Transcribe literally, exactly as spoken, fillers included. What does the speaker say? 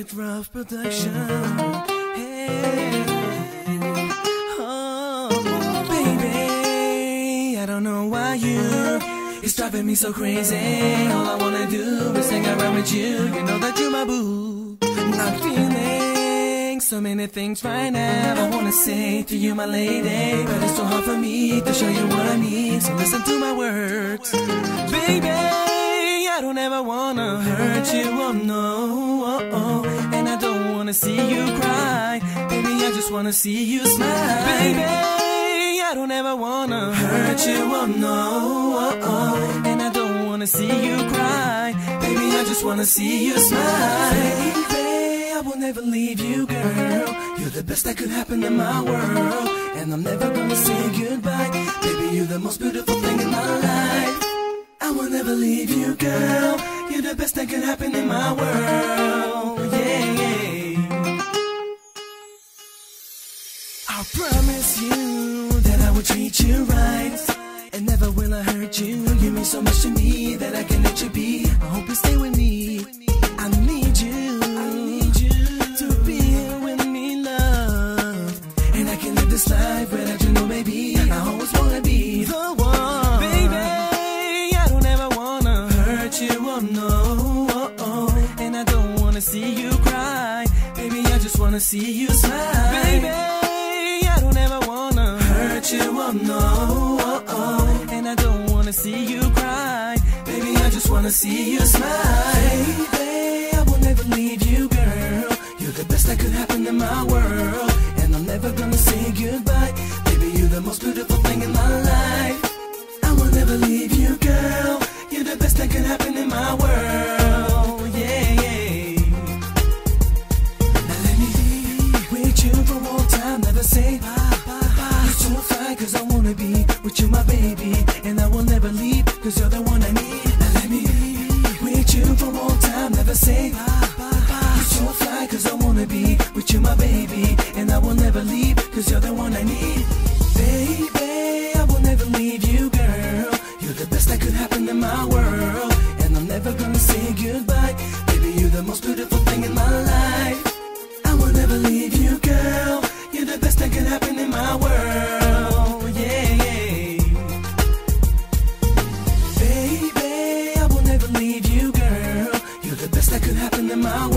with rough production. Hey, oh, baby, I don't know why you it's driving me so crazy. All I wanna do is hang around with you. You know that you're my boo. I'm feeling so many things right now. I wanna say to you, my lady, but it's so hard for me to show you what I need. So listen to my words, baby. I don't ever wanna hurt you, oh no, oh, oh. And I don't wanna see you cry, baby, I just wanna see you smile. Baby, I don't ever wanna hurt you, oh no, oh, oh. And I don't wanna see you cry, baby, I just wanna see you smile. Baby, I will never leave you, girl. You're the best that could happen in my world. And I'm never gonna say goodbye, baby, you're the most beautiful thing in my life. I will never leave you, girl. You're the best that could happen in my world. Yeah, yeah. I promise you that I will treat you right, and never will I hurt you. You mean so much to me that I can let you be. I hope you stay with me. I need you. I need you to be here with me, love. And I can live this life without you, no, baby. I always wanna be the one, baby. You, oh no, oh, oh. And I don't wanna see you cry, baby, I just wanna see you smile. Baby, I don't ever wanna hurt you, oh no, oh, oh. And I don't wanna see you cry, baby, I just wanna see you smile. Baby, I will never leave you, girl. You're the best that could happen in my world. And I'm never gonna say goodbye, baby, you're the most beautiful thing in my life. I will never leave you, girl. You're the best that can happen in my world, yeah, yeah. Now let me be with you for all time, never say bye, bye, bye. You're so fly, cause I wanna be with you, my baby. And I will never leave, cause you're the one I need. Now let me be with you for all time, never say bye, bye, bye. You're so fly, cause I wanna be with you, my baby. And I will never leave, cause you're the one I need. Baby, I will never leave you, girl. You're the best that could happen in my world. And I'm never gonna say goodbye, baby, you're the most beautiful thing in my life. I will never leave you, girl. You're the best that could happen in my world, yeah, yeah. Baby, I will never leave you, girl. You're the best that could happen in my world.